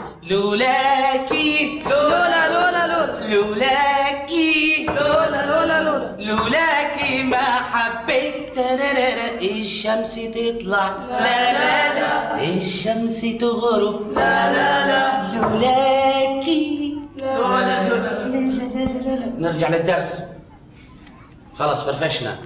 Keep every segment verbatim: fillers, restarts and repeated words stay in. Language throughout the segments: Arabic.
لولاكي لولا لولا لولا لولاكي لولا لولا لولا لولاكي ما حبيت تررر الشمس تطلع لا لا لا الشمس تغرب لا لا لا لولاكي لولا لولا نرجع للدرس. خلاص فرفشنا.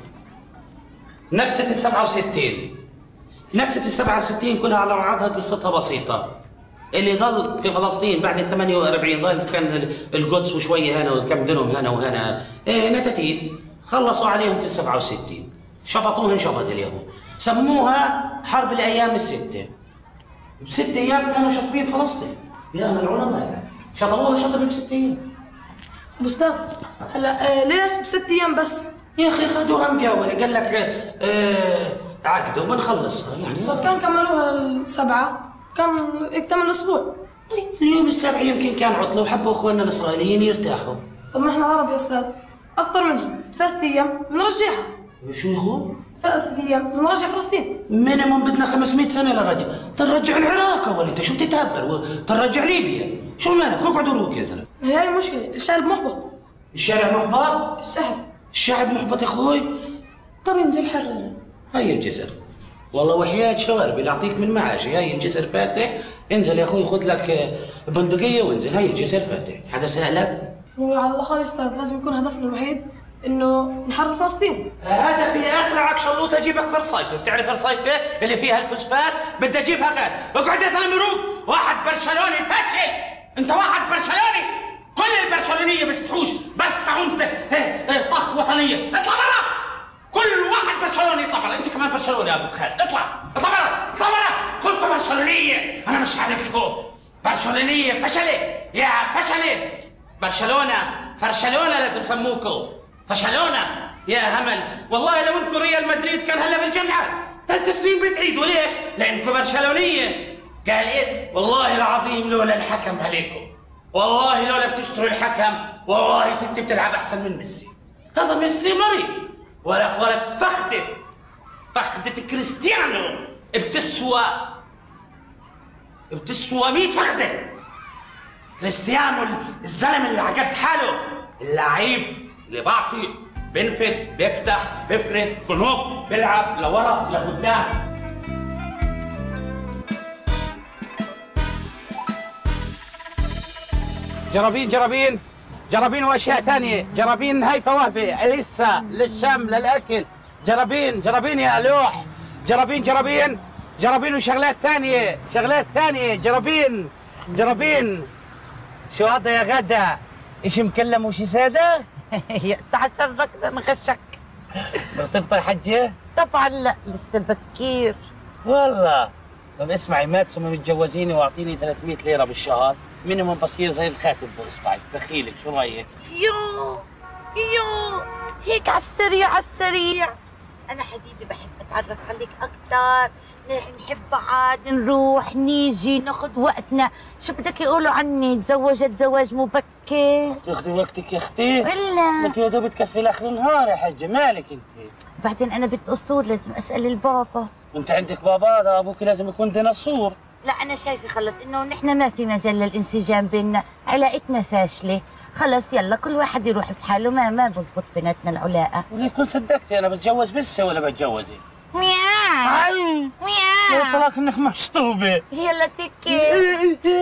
نكسة السبعة وستين. نكسة السبعة وستين كلها على بعضها قصتها بسيطة. اللي ظل في فلسطين بعد ثمانية وأربعين ظل كان القدس وشوية هنا وكم دنهم هنا وهنا إيه نتاتيف. خلصوا عليهم في السبعة وستين. شفطوها انشفط اليهود. سموها حرب الأيام الستة. بست أيام كانوا شاطبين فلسطين. يا من العلماء شطبوها شطب في ست أيام. ابو استاذ هلا آه ليش بست ايام بس؟ يا اخي خذوها مقاوله قال لك آه عقد وبنخلصها يعني. طب كان كملوها السبعه كان اكتمل اسبوع. طيب اليوم السبعة يمكن كان عطله وحبوا اخواننا الاسرائيليين يرتاحوا. طب ما احنا عرب يا استاذ اكثر منهم ثلاث ايام بنرجعها. شو يا اخوان؟ ثلاث ايام بنرجع فلسطين. مينيموم بدنا خمسمئة سنه لرجع. ترجع العراق اول انت شو بتتهبل؟ ترجع ليبيا. شو مالك؟ اقعد وروك يا زلمه. هي مشكله الشعب محبط. الشارع محبط؟ الشعب الشعب محبط يا اخوي. طب انزل حرر. هي الجسر. والله وحياة شواربي اللي اعطيك من معاشي. هاي الجسر فاتح. انزل يا اخوي خذ لك بندقيه وانزل. هاي الجسر فاتح. حدا سألك؟ هو على الاخر يا استاذ لازم يكون هدفنا الوحيد انه نحرر فلسطين. هدفي اخلعك شلوطه اجيبك فرصيفه. بتعرف الصيفه اللي فيها الفوسفات؟ بدي اجيبها غير. اقعد يا زلمه روق. واحد برشلوني فاشل. انت واحد برشلوني. كل البرشلونيه بيستحوش بس تعونت طخ وطنيه. اطلع برا. كل واحد برشلوني يطلع برا. انت كمان برشلوني يا ابو فخار. اطلع اطلع برا اطلع برا. كلكم برشلونيه. انا مش عارفكم. برشلونيه فشله يا فشله. برشلونه فرشلونه لازم سموكم. فشلونه يا همل. والله لو انكم ريال مدريد كان هلا بالجامعه. ثلاث سنين بتعيدوا. ليش؟ لانكم برشلونيه. قال ايه؟ والله العظيم لولا الحكم عليكم. والله لولا بتشتروا الحكم. والله ستي بتلعب احسن من ميسي. هذا ميسي مريض. ولا ولا فخده فخده كريستيانو بتسوى بتسوى مية فخده. كريستيانو الزلمه اللي عقد حاله. اللعيب اللي بعطي بنفذ بيفتح بفرد بنط بيلعب لورا لقدام. جرابين جرابين جرابين واشياء ثانيه. جرابين هاي فواهبي لسه للشم للاكل. جرابين جرابين يا لوح. جرابين جرابين جرابين وشغلات ثانيه شغلات ثانيه. جرابين جرابين. شو هذا يا غدا؟ إشي مكلم وشي سادة؟ يقطع شرك ده نغشك. مرتبطة يا حجة؟ طبعا لا لسه بكير. والله. طب اسمعي ماكسيموم متجوزيني واعطيني ثلاثمئة ليرة بالشهر، مينيموم بصير زي الخاتم باصبعك، دخيلك شو رايك؟ يو يو هيك على السريع على السريع. أنا حبيبي بحب أتعرف عليك أكثر، نحب بعض نروح نيجي ناخذ وقتنا، شو بدك يقولوا عني تزوجت زواج مبكر؟ تاخذي وقتك يا اختي؟ ولا انت يا دوب تكفي لاخر النهار يا حجه، مالك انت؟ بعدين أنا بنت أصول لازم أسأل البابا. انت عندك بابا؟ ده ابوك لازم يكون ديناصور. لا أنا شايفة خلص إنه نحن ما في مجال للانسجام بيننا، علاقتنا فاشلة، خلص يلا كل واحد يروح بحاله، ما ما بزبط بيناتنا العلاقة. وليكون صدقتي أنا بتجوز بسه ولا بتجوزي؟ مياو أي مياو طلعت إنك مشطوبة. يلا تكي